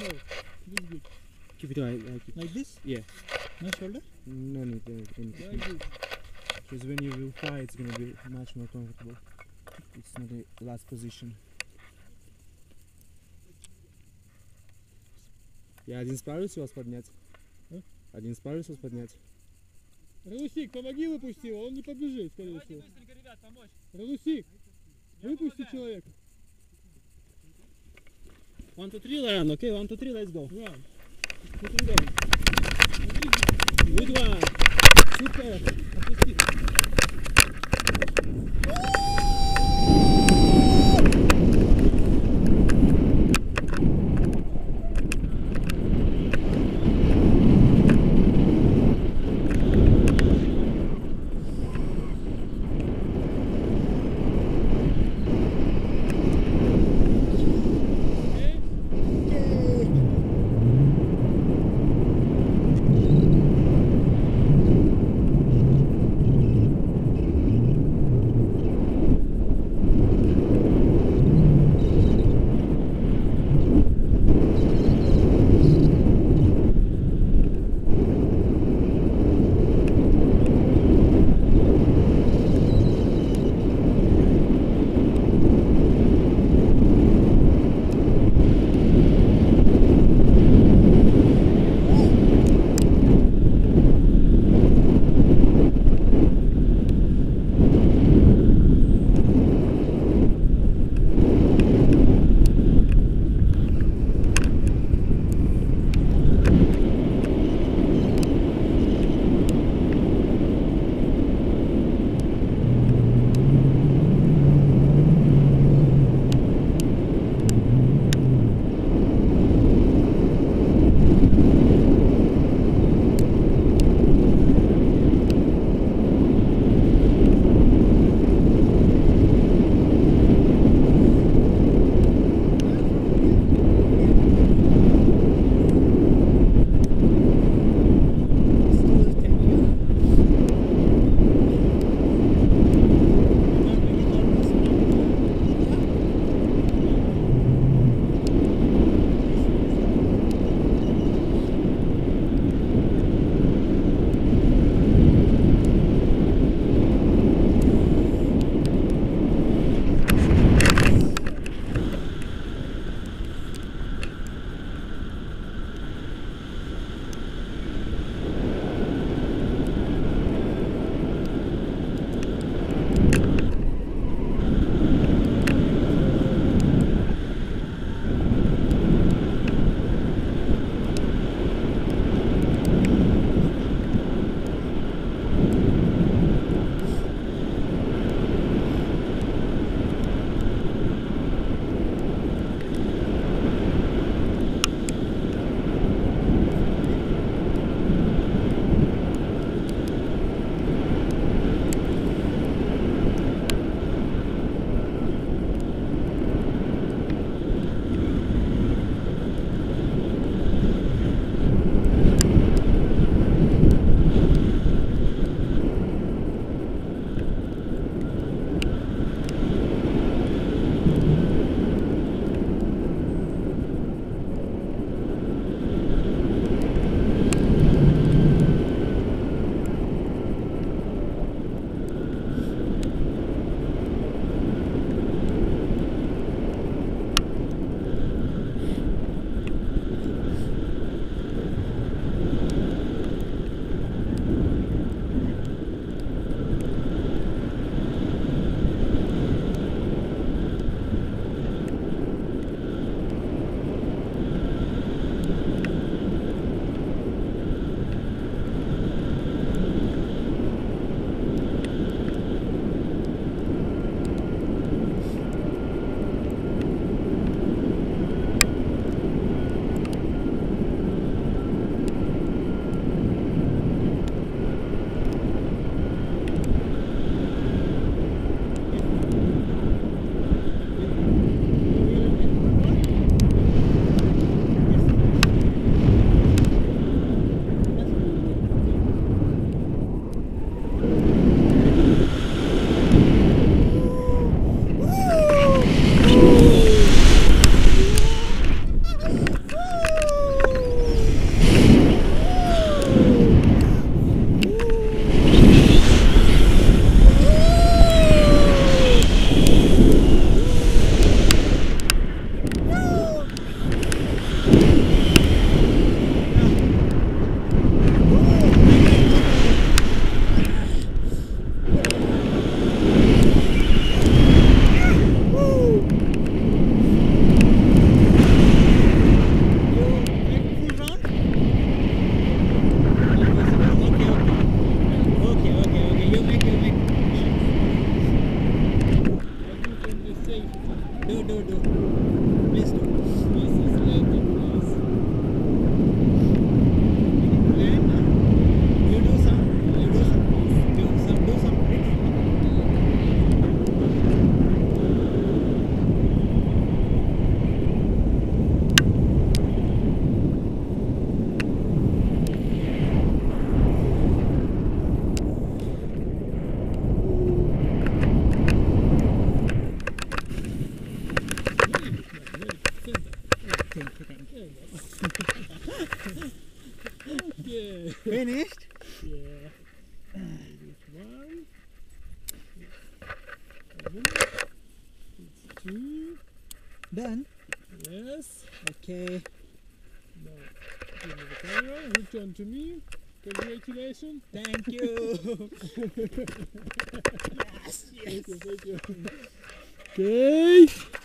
No, this is good. Keep it high. Keep Like this? Yeah. No shoulder? No need Like anything. this. Because when you will fly, it's gonna be much more comfortable. It's not the last position. Я один справлюсь вас поднять? Один справлюсь вас поднять? Русик, помоги выпусти его, он не побежит, скорее всего. Быстренько, ребят, помочь. Русик, выпусти человека. 1, 2, 3, Lion. Okay, 1, 2, 3, let's go. Run. Put him down. Good one. Супер. Отпусти. finished? Yeah. It's one. It's two. Done? Yes. Okay. Now, give me the camera. Return to me. Congratulations. Thank you. Yes, yes. Thank you. Okay.